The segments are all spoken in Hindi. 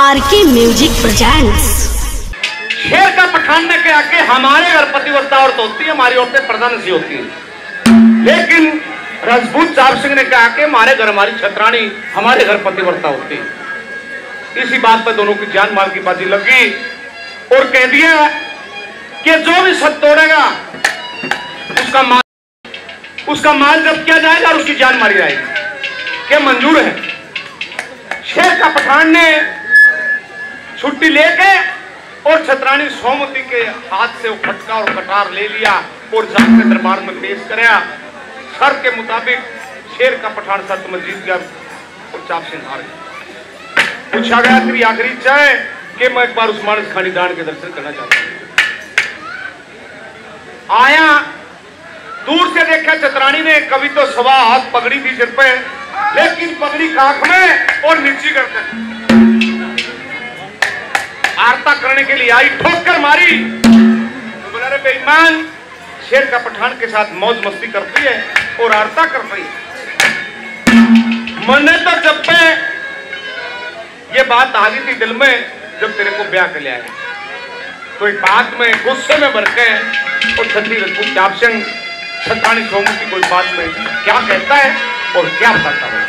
RK music presents. शेर का पठान ने कहा कि हमारे घर पतिव्रता औरत होती है, हमारी औरतें प्रधान सी होती हैं। लेकिन राजपूत चाप सिंह ने कहा कि हमारे घर हमारी छतरानी, हमारे घर पतिव्रता होती है। इसी बात पर दोनों की जान माल की बाजी लगी और कह दिया कि जो भी सत तोड़ेगा उसका माल जब्त किया जाएगा और उसकी जान मारी जाएगी। क्या मंजूर है? शेर का पठान ने छुट्टी लेके और छतरानी सोमवती के हाथ से वो खटका और कटार ले लिया और जज के दरबार में पेश कराया। शर्त के मुताबिक शेर का पठान शर्त में जीत गया और चाप सिंह हार गया। पूछा गया तेरी आखिरी इच्छा है कि मैं एक बार उस मानस खानी दान के दर्शन करना चाहता हूं। आया, दूर से देखा छतरानी ने, कभी तो सवा हाथ पगड़ी थी सिर पे, लेकिन पगड़ी काख में और नीची करते आरता करने के लिए आई, ठोकर मारी तो बोला रे बेईमान, शेर का पठान के साथ मौज मस्ती करती है और आरता कर रही है। मैंने तो जब पे ये बात आ गई थी दिल में जब तेरे को ब्याह कर लिया है, तो एक बात में गुस्से में भर के और छतरी राजपूत चाप सिंह छतरानी सोमवती कोई बात में क्या कहता है और क्या बताता है।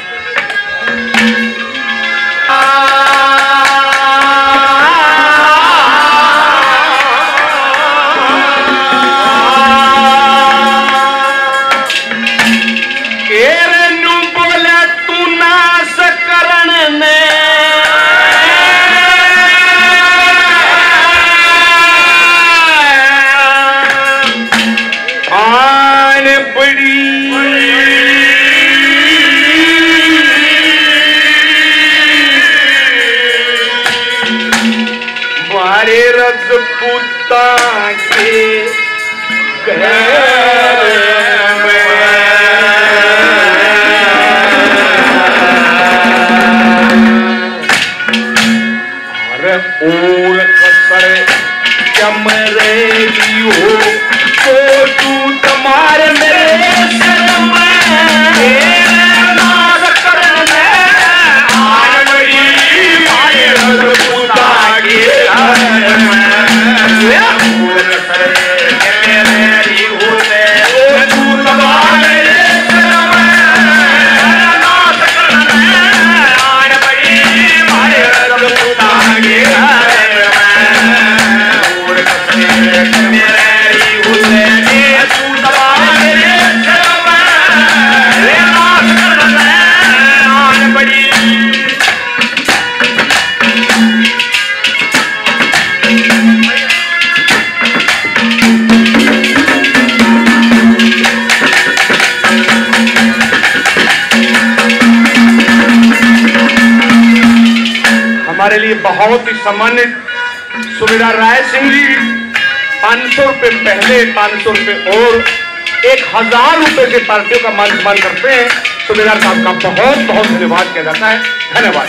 राजपूता के अरे और कसर जम रही हो तो तू तुम्हारे मेरे सर में हमारे लिए बहुत ही सम्मानित सूबेदार राय सिंह जी 500 रुपए पहले, 500 रुपए और 1000 रुपए से पार्टियों का मान सम्मान करते हैं। सूबेदार साहब का बहुत बहुत धन्यवाद किया जाता है। धन्यवाद।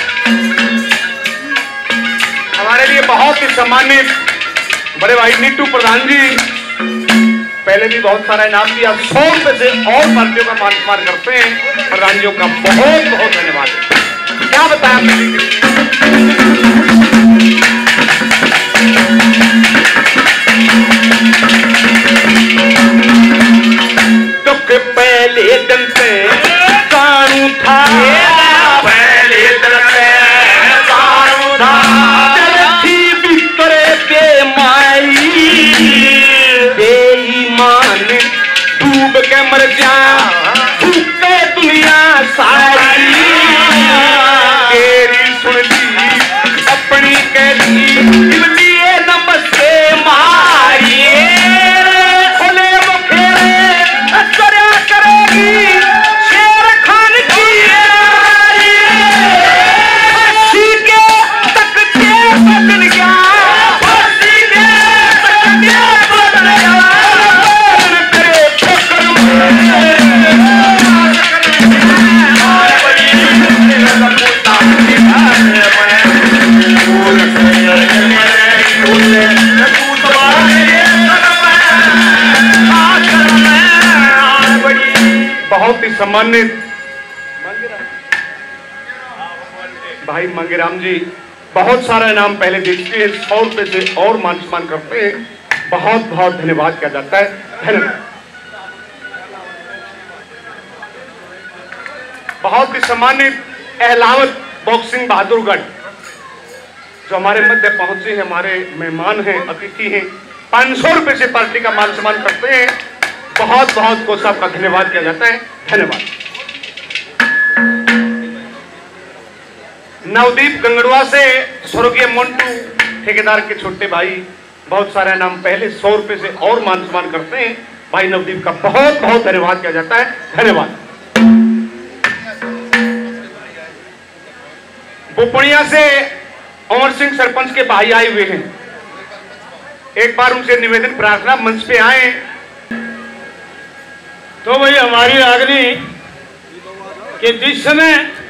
हमारे लिए बहुत ही सम्मानित बड़े भाई नीटू प्रधान जी पहले भी बहुत सारा इनाम दिया, 100 रुपए से और पार्टियों का मान सम्मान करते हैं। प्रधान जी का बहुत बहुत धन्यवाद है। क्या बताया दुख पहले दिन से कानू था, पहले दिन से कानू था, थी बिस्तरे पे माई बेईमान डूब के मर जा, भूखे दुनिया सारी तेरी सुन ली अपनी कहती लिए नमस्ते मारिए खुले मुखेरे चर्या करेगी शेर खान की फांसी के तख्ते बदल गया, फांसी के तख्ते बदल गया, करे ठोकर बहुत ही सम्मानित भाई मंगेराम जी बहुत सारा इनाम पहले देखते हैं, 100 रुपए से और मान सम्मान करते हैं। बहुत बहुत धन्यवाद किया जाता है। धन्यवाद। बहुत ही सम्मानित अहलावत बॉक्सिंग बहादुरगढ़ जो हमारे मध्य पहुंचे हैं, हमारे मेहमान हैं, अतिथि हैं, 500 रुपए से पार्टी का मान सम्मान करते हैं। बहुत बहुत को सबका धन्यवाद किया जाता है। धन्यवाद। नवदीप गंगड़ुआ से स्वर्गीय मोन्टू ठेकेदार के छोटे भाई बहुत सारे नाम पहले 100 रुपए से और मान सम्मान करते हैं। भाई नवदीप का बहुत बहुत धन्यवाद किया जाता है। धन्यवाद। बुपड़िया से अमर सिंह सरपंच के भाई आए हुए हैं। एक बार उनसे निवेदन प्रार्थना, मंच पे आए। तो भाई हमारी आग्रह कि जिस समय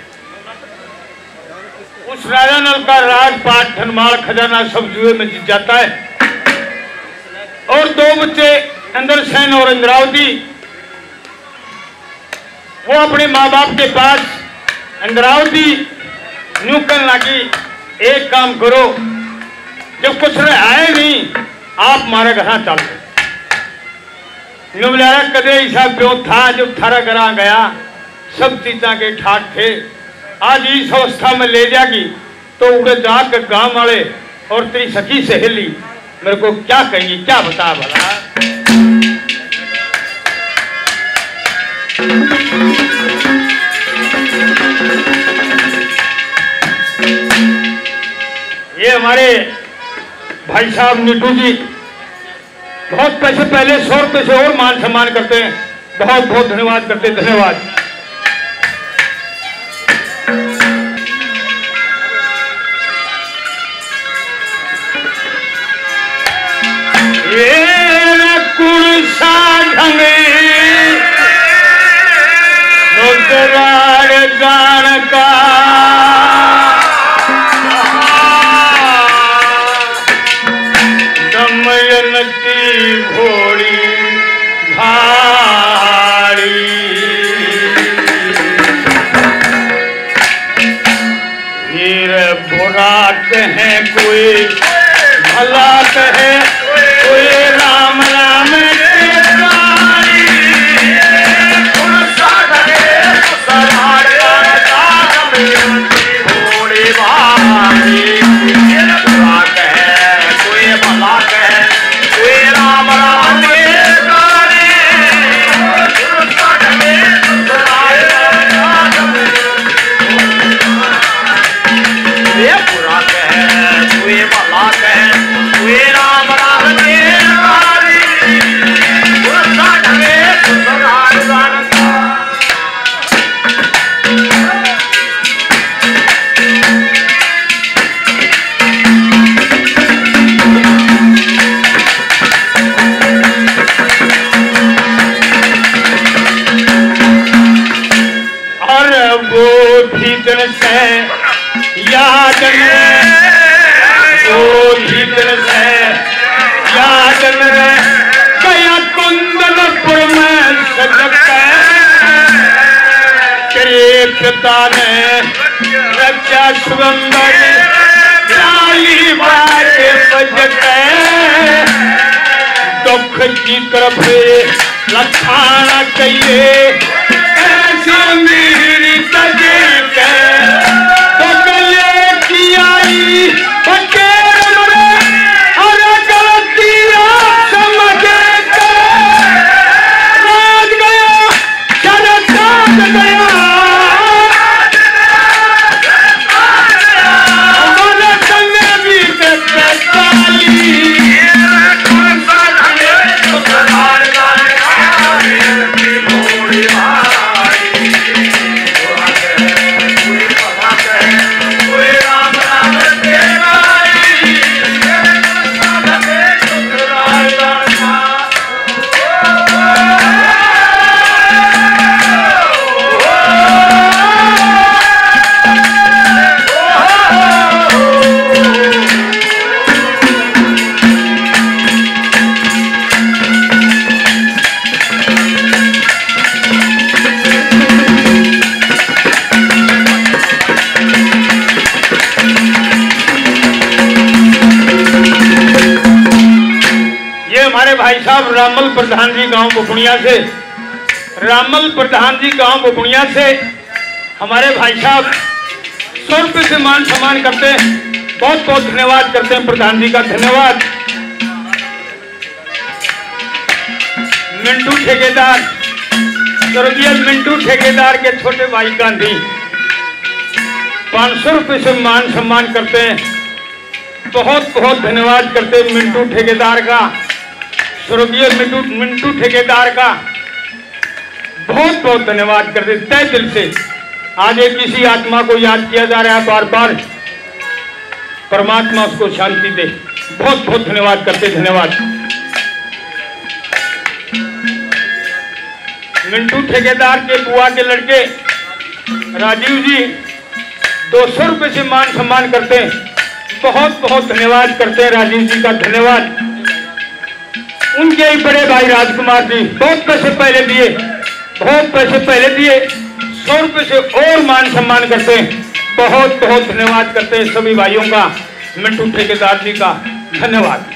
उस राजा नल का राजपाट धनमाल खजाना सब जुए में जीत जाता है और 2 बच्चे इंद्रसेन और इंद्रावती वो अपने माँ बाप के पास इंद्रावती न्यू करने लगी, एक काम करो, जब कुछ आए नहीं आप हमारे घर चल। नुमलारा कदे ऐसा प्यो था जब थारा घरा गया, सब चीजा के ठाक थे। आज इस अवस्था में ले जागी तो उड़े जाकर गांव वाले और तेरी सखी सहेली मेरे को क्या कहेंगी, क्या बता भला। ये हमारे भाई साहब नीटू जी बहुत पैसे पहले 100 रुपए से और मान सम्मान करते हैं। बहुत बहुत धन्यवाद करते हैं। धन्यवाद। ये कुर्सा ढंगे रुद्राड़ जान का दमयंती घोड़ी भारी हीर बुरा कहे कोई भला कहे कोई राम राम घोड़ी भारी बुरा कहे कोई भला कहे कोई राम राम बुरा कहे कोई भला कहे कोई राम राम दिन से याद में वो दिन से याद में गया कुंदनपुर में सजग तेरे पिता ने रक्षा सुगंधर चाली बार बजट दुख की तरफ लखाना चाहिए ऐसे मेरी तजर तो गले की आई बकेर में और गलतियां समझ के राज गया शरद गया हमारे संग भी चाली राम राम तेरा हमारे भाई साहब रामल प्रधान जी गांव बुपुनिया से, रामल प्रधान जी गांव बुपुनिया से हमारे भाई साहब 100 रुपये से मान सम्मान करते हैं। बहुत बहुत धन्यवाद करते हैं प्रधान जी का, धन्यवाद। मिंटू ठेकेदार, स्वर्गीय मिंटू ठेकेदार के छोटे भाई गांधी 500 रुपये से मान सम्मान करते हैं। बहुत बहुत धन्यवाद करते हैं मिंटू ठेकेदार का, स्वर्गीय मिंटू ठेकेदार का बहुत बहुत धन्यवाद करते तय दिल से। आज एक किसी आत्मा को याद किया जा रहा है बार बार, परमात्मा उसको शांति दे। बहुत बहुत धन्यवाद करते, धन्यवाद। मिंटू ठेकेदार के बुआ के लड़के राजीव जी 200 रुपये से मान सम्मान करते हैं। बहुत बहुत धन्यवाद करते हैं राजीव जी का, धन्यवाद। उनके ही बड़े भाई राजकुमार जी बहुत पैसे पहले दिए, बहुत पैसे पहले दिए, 100 रुपये से और मान सम्मान करते हैं। बहुत बहुत धन्यवाद करते हैं सभी भाइयों का, मिंटू ठेकेदार जी का धन्यवाद।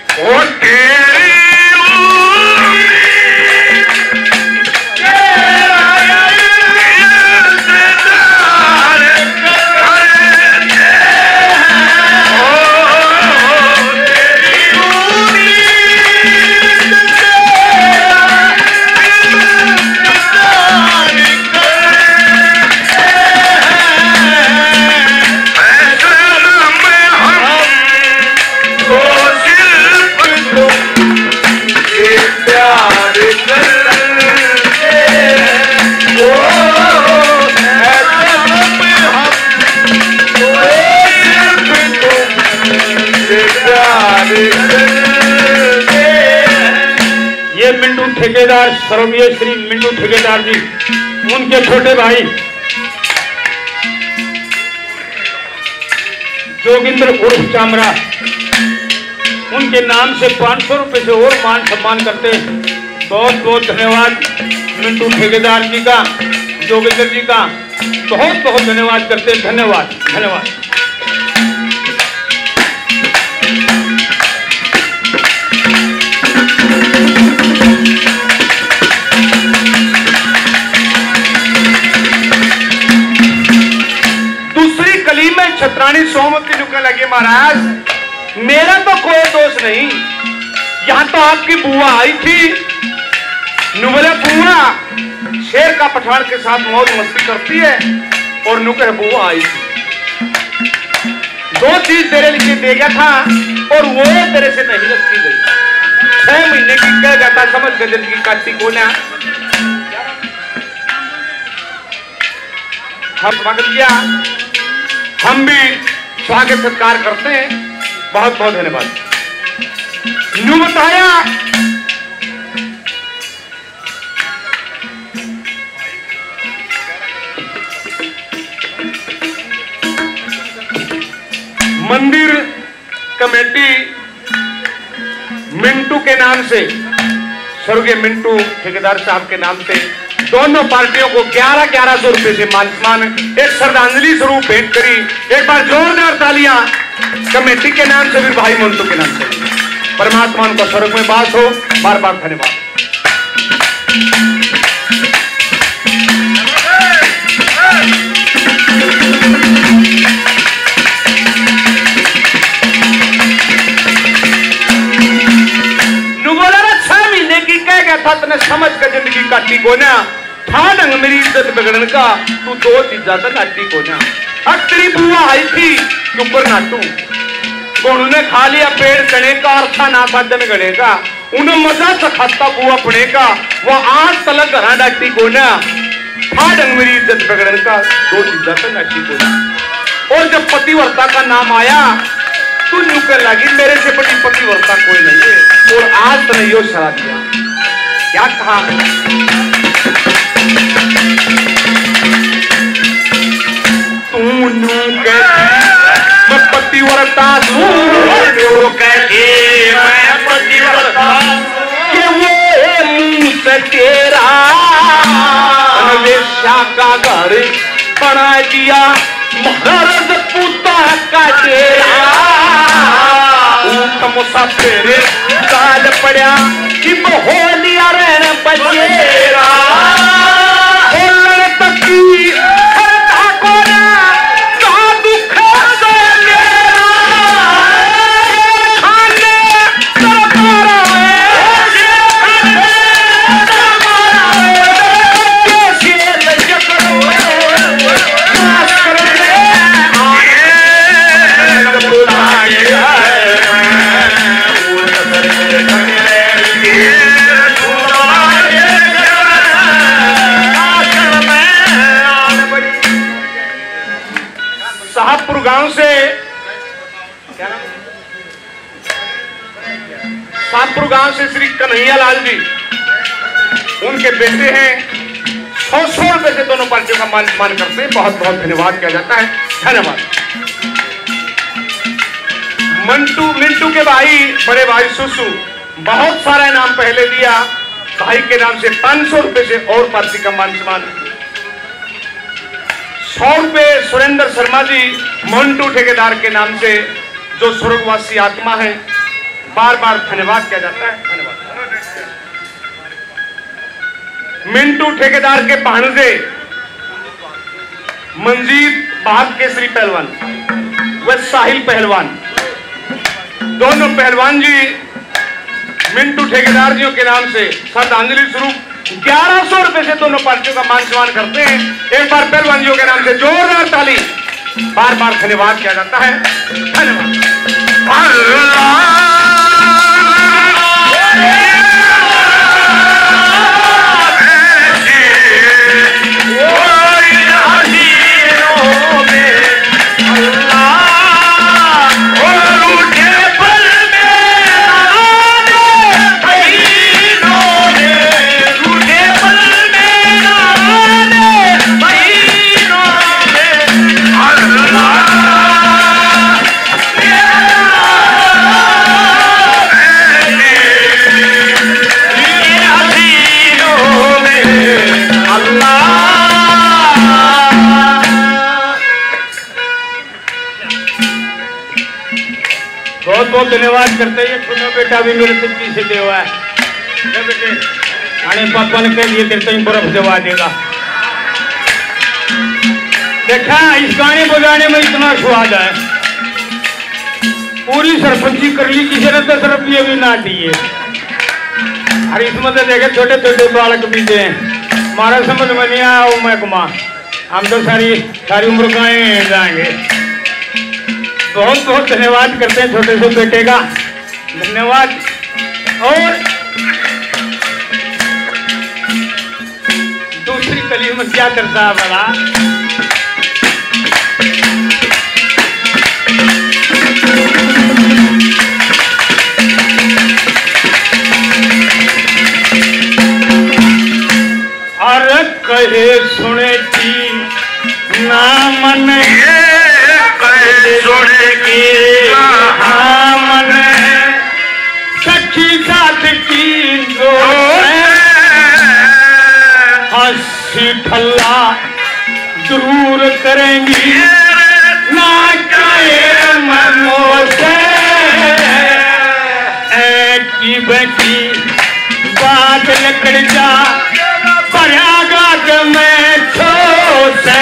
ये मिंटू ठेकेदार, स्वर्गीय श्री मिंटू ठेकेदार जी, उनके छोटे भाई जोगिंद्र उर्फ चामरा, उनके नाम से 500 रुपये से और मान सम्मान करते हैं। बहुत बहुत धन्यवाद मिंटू ठेकेदार जी का, जोगिंद्र जी का बहुत बहुत धन्यवाद करते हैं, धन्यवाद धन्यवाद। में छत्राणी सोमवती नुकने लगे, महाराज मेरा तो कोई दोष नहीं, यहां तो आपकी बुआ आई थी। नुबले बुआ शेर का पठान के साथ मौज मस्ती करती है और नुकर बुआ आई थी। 2 चीज तेरे लिए दे गया था और वो तेरे से नहीं रखी गई। 6 महीने की कह जाता समझ के जिंदगी काटती को ना हम स्वागत किया, हम भी स्वागत सत्कार करते हैं। बहुत बहुत धन्यवाद। न्यू बताया मंदिर कमेटी मिंटू के नाम से, स्वर्गीय मिंटू ठेकेदार साहब के नाम से दोनों पार्टियों को 1100 रुपए से मान सम्मान एक श्रद्धांजलि स्वरूप भेंट करी। एक बार जोरदार तालियां कमेटी के नाम से, भी भाई मंटू के नाम से। परमात्मा उनका स्वर्ग में वास हो। बार बार धन्यवाद। था समझ कर जिंदगी काटी को ना था ढंग मेरी इज्जत बिगड़न का, तू 2 चीजा तो नाटी को ना। अब तेरी बुआ आई थी ऊपर नाटू, उन्होंने खा लिया पेड़ चने का और था ना था जन गणे का। उन्हें मजा सखाता बुआ पड़े का, वो आज तलक घरा डाटी को ना था ढंग मेरी इज्जत बिगड़न का, 2 चीजा तो नाटी को ना। और जब पतिव्रता का नाम आया तू नुकर लगी, मेरे से बड़ी पतिव्रता कोई नहीं है। और आज तो नहीं हो सरा दिया, क्या कहा तू मैं पतिव्रता कहती मैं पतिव्रता के वो मुंह से तेरा वेश्या का घर बना दिया, महाराज पुता का डेरा। मुसाफिर काल पड़ा कि हो लिया रहना बचेरा बोलने तक की हरता को ना दुख गांव से क्या नाम शाहपुर गांव से श्री कन्हैया लाल जी उनके बेटे हैं। 100 रुपए से दोनों पार्टियों का मान सम्मान करते हैं। बहुत बहुत धन्यवाद किया जाता है। धन्यवाद। मिंटू के भाई बड़े भाई सुसु बहुत सारा इनाम पहले दिया। भाई के नाम से 500 रुपए से और पार्टी का मान सम्मान। 100 रुपए सुरेंद्र शर्मा जी मंटू ठेकेदार के नाम से जो स्वर्गवासी आत्मा है। बार बार धन्यवाद किया जाता है। धन्यवाद। मिंटू ठेकेदार के भांजे मंजीत भाग केसरी पहलवान व साहिल पहलवान दोनों पहलवान जी मिंटू ठेकेदार जी के नाम से श्रद्धांजलि स्वरूप 1100 रुपए से दोनों पार्टियों का मान सम्मान करते हैं। एक बार पहलवान जी के नाम से जोरदार ताली। बार बार धन्यवाद किया जाता है। धन्यवाद। बहुत बहुत धन्यवाद करते हैं। छोटा बेटा भी मेरे तिजकी से देवा है बेटे आने पापा ने कह दिए तेरे को बर्फ देवा देगा। देखा इस गाने बजाने में इतना स्वाद है। पूरी सरपंची कर ली किसी ने 10 रुपये भी ना दिए। और इसमें तो देखे छोटे छोटे बालक भी दे हमारा समझ में नहीं आया वो मैं कुमा हम तो सारी उम्र गाए जाएंगे। बहुत बहुत धन्यवाद करते हैं छोटे से बेटे का। धन्यवाद। और दूसरी कली में क्या करता है बड़ा और कहे सुने की ना मन मन सखी साथ की दो हंसी ठल्ला जरूर करेंगी ना कहे मनो से की बेटी बात लकड़ जा प्रयागराज में छो से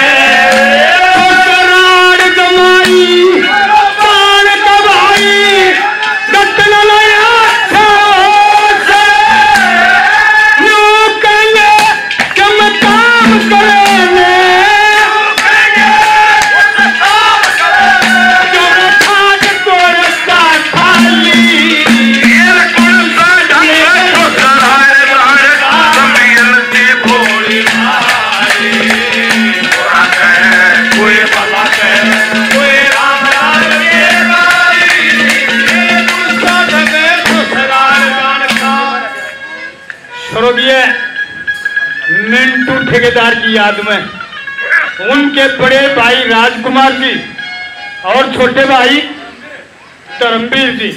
मिंटू ठेकेदार की याद में उनके बड़े भाई राजकुमार जी और छोटे भाई धर्मवीर जी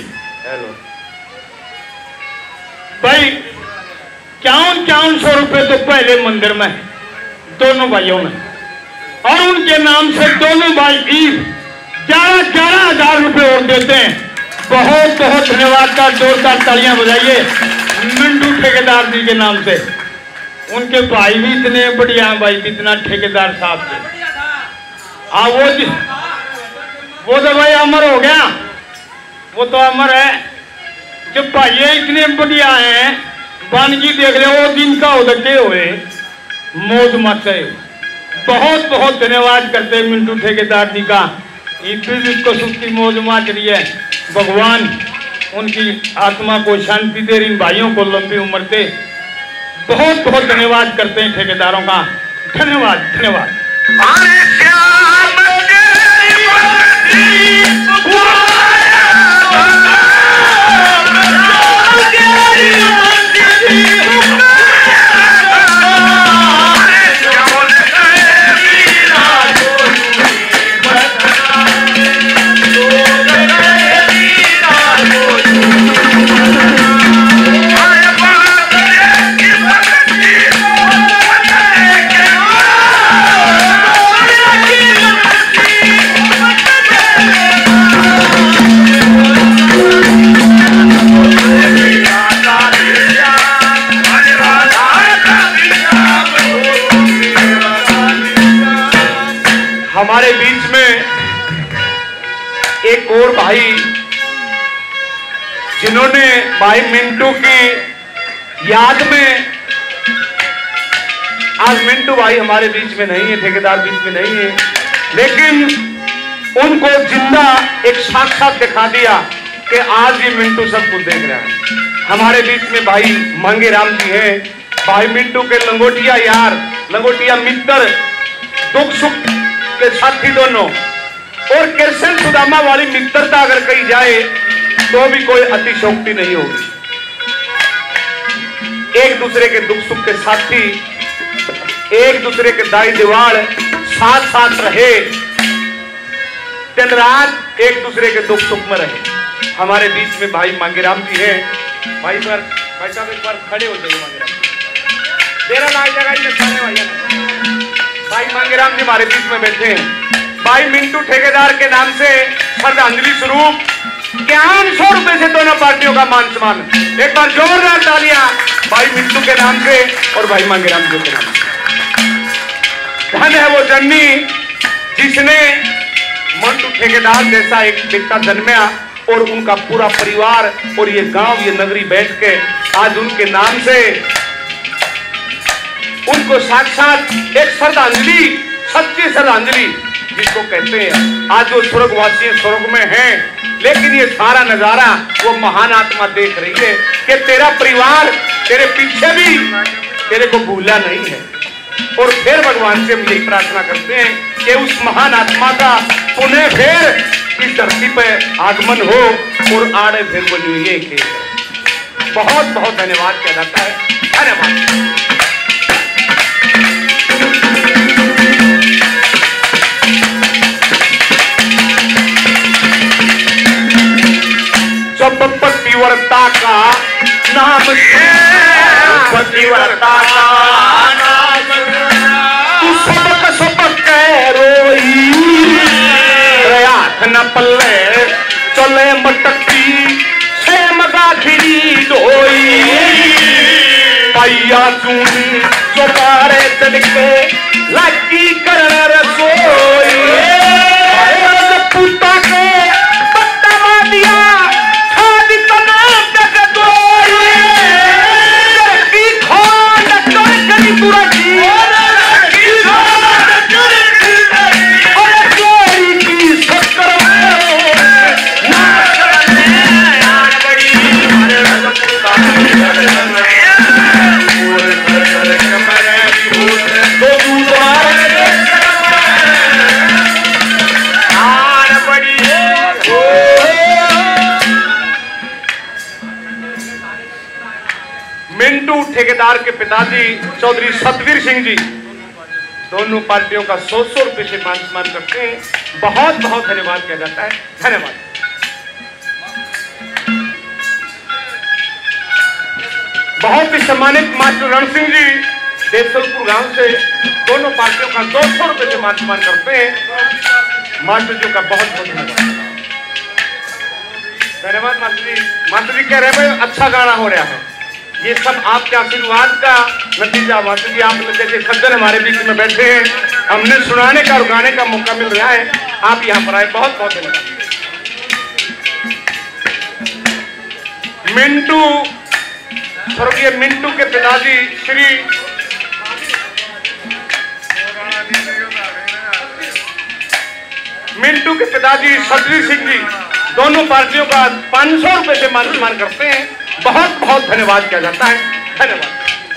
भाई 51 रुपए तो पहले मंदिर में दोनों भाइयों में और उनके नाम से दोनों भाई 11,000 रुपए और देते हैं। बहुत बहुत धन्यवाद का जोरदार तालियां बजाइए मिंटू ठेकेदार जी के नाम से। उनके भाई भी इतने बढ़िया भाई भी इतना ठेकेदार साहब थे। हाँ वो तो भाई अमर हो गया, वो तो अमर है। जब भाई इतने बढ़िया हैं बानगी देख रहे वो दिन का उदके हुए मौज मचे। बहुत बहुत धन्यवाद करते हैं मिंटू ठेकेदार जी का। इसको सुखी मौज मच रही है, भगवान उनकी आत्मा को शांति दे, इन भाइयों को लंबी उम्र दे। बहुत बहुत धन्यवाद करते हैं ठेकेदारों का। धन्यवाद धन्यवाद। हमारे बीच में एक और भाई जिन्होंने भाई मिंटू की याद में, आज मिंटू भाई हमारे बीच में नहीं है, ठेकेदार बीच में नहीं है, लेकिन उनको जिंदा एक साक्षात दिखा दिया कि आज ये मिंटू सब कुछ देख रहा है। हमारे बीच में भाई मांगे राम जी हैं, भाई मिंटू के लंगोटिया यार, लंगोटिया मित्र, दुख सुख के साथी दोनों। और कृष्ण सुदामा वाली मित्रता अगर कही जाए तो भी कोई अतिशयोक्ति नहीं होगी। एक दूसरे के दुख सुख के साथी, एक दूसरे के दाई दीवार, साथ साथ रहे, दिन रात एक दूसरे के दुख सुख में रहे। हमारे बीच में भाई मांगेराम जी हैं। भाई साहब एक बार खड़े हो जाइए। मांगेराम तेरा लाल जगह सारे भाई मांगेराम जी हमारे बीच में बैठे हैं। भाई मिंटू ठेकेदार के नाम से श्रद्धांजलि स्वरूप 100 रुपए से दोनों पार्टियों का मान सम्मान। एक बार जोरदार तालियां भाई मिंटू के नाम से और भाई मांगेराम जी के नाम से। धन है वो जननी जिसने मंटू ठेकेदार जैसा एक बेटा जन्मया और उनका पूरा परिवार और ये गांव, ये नगरी बैठ के आज उनके नाम से उनको साक्षात एक श्रद्धांजलि, सच्ची श्रद्धांजलि जिसको कहते हैं। आज वो स्वर्गवासी स्वर्ग में हैं, लेकिन ये सारा नजारा वो महान आत्मा देख रही है कि तेरा परिवार तेरे पीछे भी तेरे को भूला नहीं है। और फिर भगवान से हम यही प्रार्थना करते हैं कि उस महान आत्मा का पुनः फिर इस धरती पर आगमन हो और आड़े फिर वो न्यूये के। बहुत बहुत धन्यवाद किया जाता है। धन्यवाद। जब पतिव्रता का नाम से, पतिव्रता का नाम तू सबक सबक रोई, प्रयास न पल्ले चले मटकी से मगाखिरी ढोई, पैया चूनी जो मारे तड़के लगी कर रसोई, पुता के पत्ता दिया मिंटू ठेकेदार के पिताजी चौधरी सतवीर सिंह जी दोनों पार्टियों का 100 रुपए से मान सम्मान करते हैं। बहुत बहुत धन्यवाद किया जाता है। धन्यवाद। बहुत ही सम्मानित मास्टर रण सिंह जी देवसलपुर गांव से दोनों पार्टियों का 200 रुपए से मान सम्मान करते हैं। मास्टर जी का बहुत बहुत धन्यवाद। धन्यवाद मास्टर जी कह रहे हैं भाई अच्छा गाना हो रहा है। ये सब आपके आशीर्वाद का नतीजा। मास्टर जी आप जैसे सज्जन हमारे बीच में बैठे हैं, हमने सुनाने का और गाने का मौका मिल रहा है, आप यहाँ पर आए, बहुत बहुत धन्यवाद। मिंटू, स्वर्गीय मिंटू के पिताजी श्री मिंटू के पिताजी सतवीर सिंह जी दोनों पार्टियों का 500 रुपए से मान सम्मान करते हैं। बहुत बहुत धन्यवाद किया जाता है। धन्यवाद।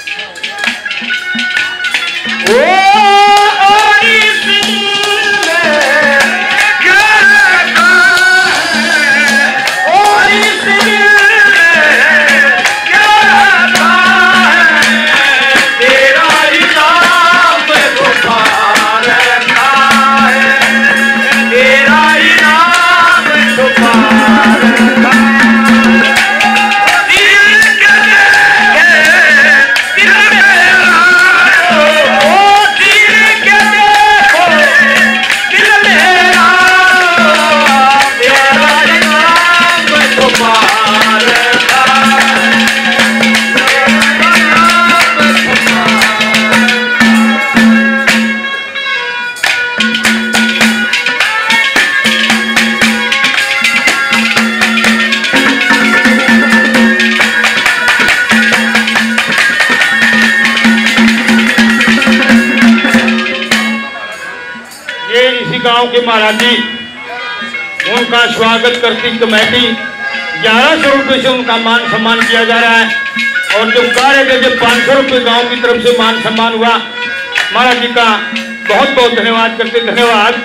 गांव के महाराज जी, उनका स्वागत करती कमेटी 1100 रुपये से उनका मान सम्मान किया जा रहा है। और जो कार्य थे 500 रुपये गांव की तरफ से मान सम्मान हुआ, महाराज जी का बहुत बहुत धन्यवाद करते। धन्यवाद।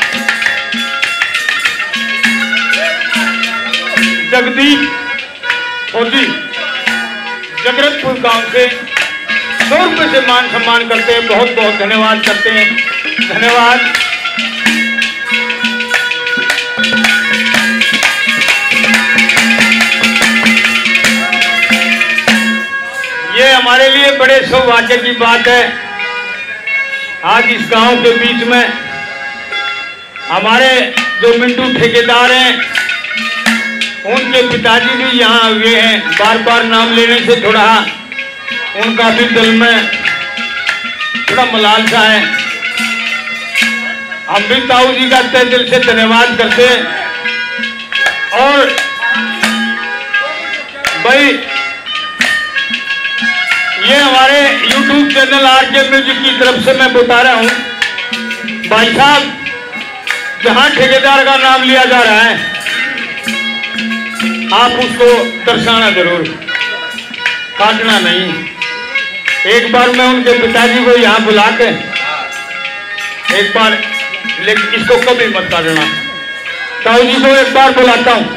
जगदीप फौजी जगरतपुर गांव से 100 रुपये से मान सम्मान करते हैं, बहुत बहुत धन्यवाद करते हैं। धन्यवाद। ये हमारे लिए बड़े सौभाग्य की बात है, आज इस गांव के बीच में हमारे जो मिंटू ठेकेदार हैं, उनके पिताजी भी यहाँ हुए हैं। बार बार नाम लेने से थोड़ा उनका भी दिल में थोड़ा मलाल सा है। हम भी ताऊ जी का तहे दिल से धन्यवाद करते हैं। और भाई ये हमारे YouTube चैनल आरके म्यूजिक की तरफ से मैं बता रहा हूँ, भाई साहब जहाँ ठेकेदार का नाम लिया जा रहा है आप उसको दर्शाना जरूर, काटना नहीं। एक बार मैं उनके पिताजी को यहाँ बुला के एक बार, लेकिन इसको कभी मत काटना। ताऊ जी को एक बार बुलाता हूँ।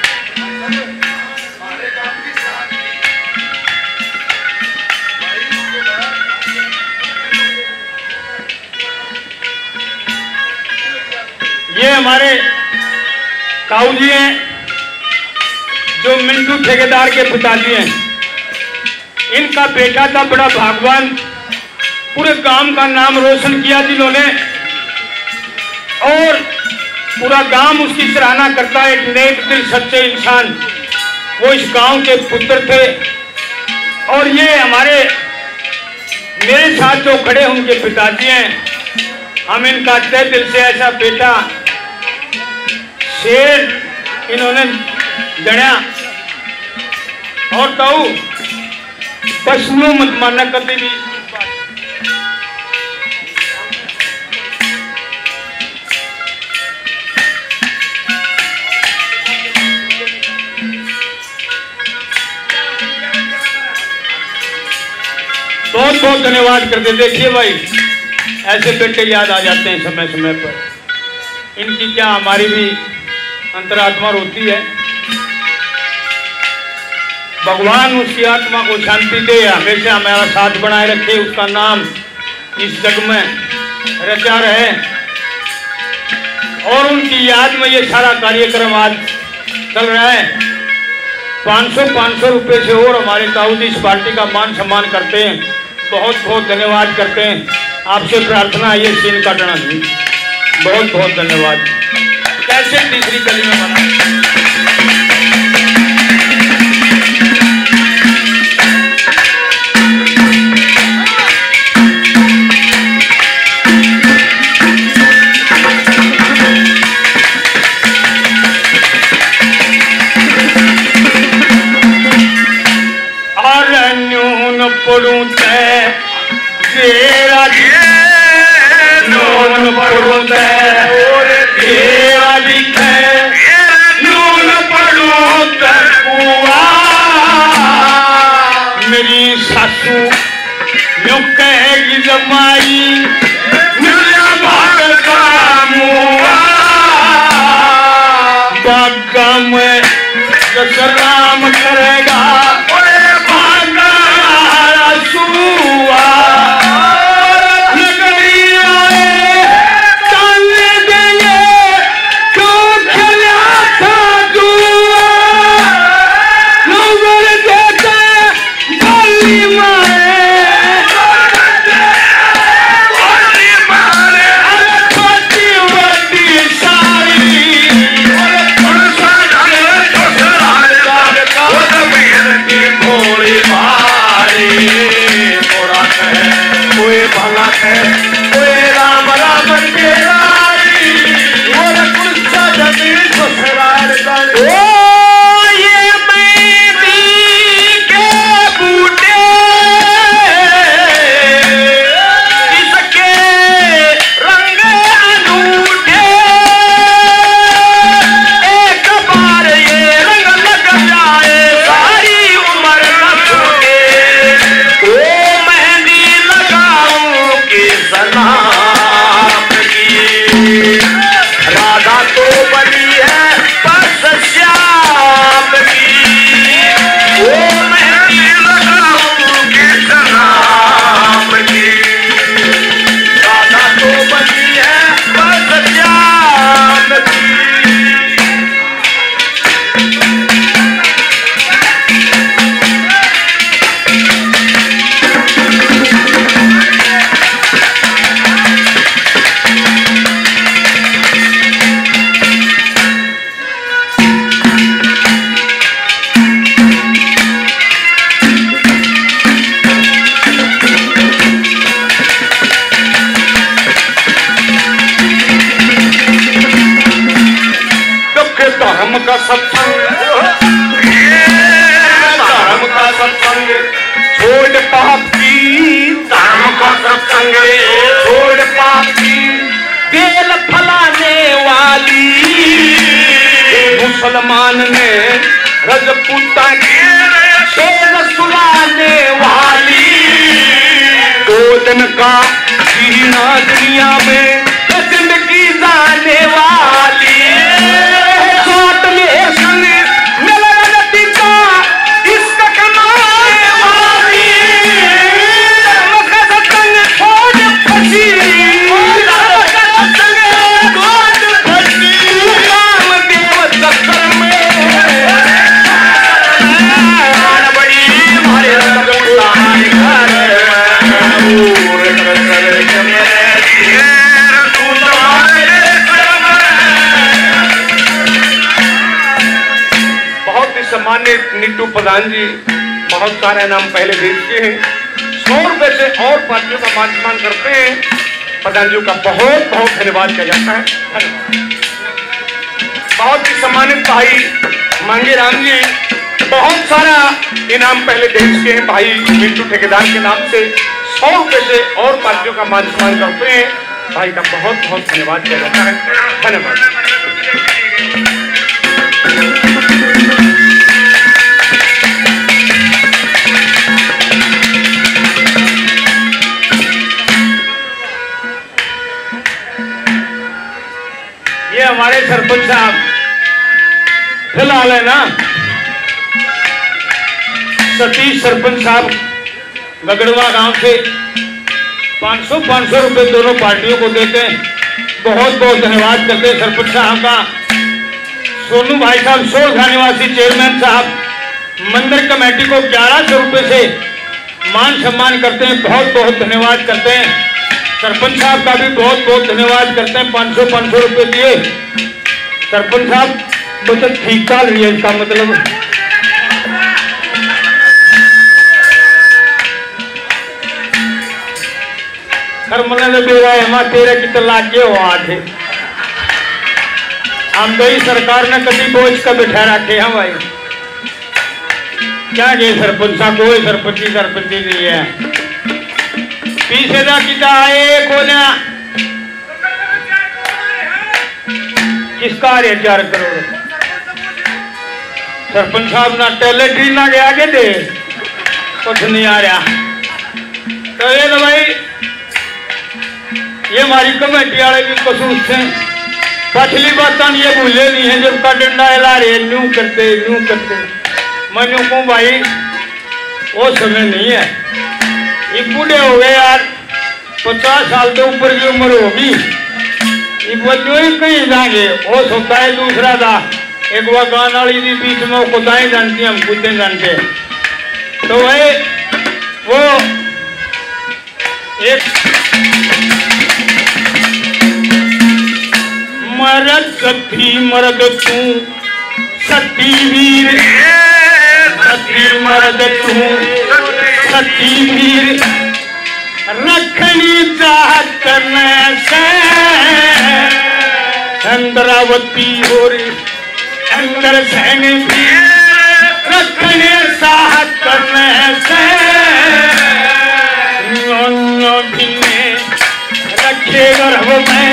ये हमारे ताऊ जी हैं जो मिंटू ठेकेदार के पिताजी हैं। इनका बेटा था बड़ा भागवान, पूरे गांव का नाम रोशन किया जिन्होंने, और पूरा गांव उसकी सराहना करता है। एक नेक दिल सच्चे इंसान, वो इस गांव के पुत्र थे। और ये हमारे मेरे साथ जो खड़े उनके पिताजी हैं, हम इनका तहे दिल से ऐसा बेटा शेर इन्होंने गढ़ा। और ताऊ पशुओं मत मानना कभी भी। बहुत बहुत धन्यवाद करते। देखिए भाई, ऐसे बेटे याद आ जाते हैं समय समय पर। इनकी क्या हमारी भी अंतरात्मा रोती है। भगवान उसकी आत्मा को शांति दे, हमेशा हमारा साथ बनाए रखे, उसका नाम इस जग में रचा रहे। और उनकी याद में ये सारा कार्यक्रम आज चल रहा है। 500 रुपये से और हमारे ताऊ जी इस पार्टी का मान सम्मान करते हैं। बहुत बहुत धन्यवाद करते हैं। आपसे प्रार्थना है ये सीन काटना नहीं। बहुत बहुत धन्यवाद। कैसे तीसरी कली में बना। नाम जो सलाम करेगा भागा सुआ मुसलमान ने रजपूता की शेर सुलाने वाली 2 दिन का जीना दुनिया में जिंदगी जाने वाली छोट में संग मिलती का इसका कमाने वाली संग छोड़ फसी सम्मानित नीटू प्रधान जी बहुत सारे नाम पहले भेज के हैं। 100 रुपए से और पार्टियों का मान सम्मान करते हैं। प्रधान जी का बहुत बहुत धन्यवाद किया जाता है। बहुत ही सम्मानित भाई मांगे राम जी बहुत सारा इनाम पहले भेज के हैं। भाई नीटू ठेकेदार के नाम से 100 रुपए से और पार्टियों का मान सम्मान करते हैं। भाई का बहुत बहुत धन्यवाद किया जाता है। धन्यवाद। ये हमारे सरपंच साहब फिलहाल है ना, सतीश सरपंच साहब गगड़वा गांव से 500 रुपए दोनों पार्टियों को देते हैं। बहुत बहुत धन्यवाद करते हैं सरपंच साहब का। सोनू भाई साहब सोलखा निवासी चेयरमैन साहब मंदिर कमेटी को 1100 रुपए से मान सम्मान करते हैं। बहुत बहुत धन्यवाद करते हैं। सरपंच साहब का भी बहुत बहुत धन्यवाद करते हैं। 500 रुपए दिए। सरपंच साहब बचत ठीक चाल रही है, इसका मतलब हर बेरा है तेरे की तलाक के हो आज हम गई सरकार ने कभी बोझ का बैठा रखे हैं भाई। क्या गए सरपंच साहब कोई सरपंची नहीं है। 20,000 की आए कोना किसका 4 करोड़ सरपंच साहब ना टॉयलेटरी ना गया के दे कुछ नहीं आ रहा। तो ये तो भाई ये हमारी कमेटी वाले भी कसूर से पछली बात ये भूले नहीं है जब का डंडा हिला रहे यूं करते मैं यूं कहूँ भाई वो समय नहीं है, ये बूढ़े हो गए यार, 50 साल के ऊपर की उम्र होगी, ये बच्चों ही कहीं जाएंगे। वो सोता है दूसरा था, एक वह गान वाली थी बीच में, वो खुदाएं जानती हम खुद नहीं जानते। तो भाई वो एक मरद सती मर्द तू सती वीर, सती मर्द तू सती वीर, रखनी चाहत करने से चंद्रावती और अंदर सैन भी, रखने चाहत करने से रखे गर्भ में